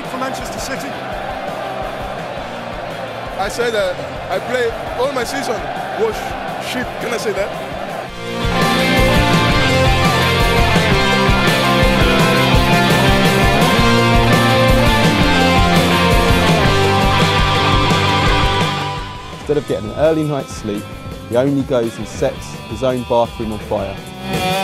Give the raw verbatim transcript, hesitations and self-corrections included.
for Manchester City? I say that I play all my season was shit. Can I say that? Instead of getting an early night's sleep, he only goes and sets his own bathroom on fire.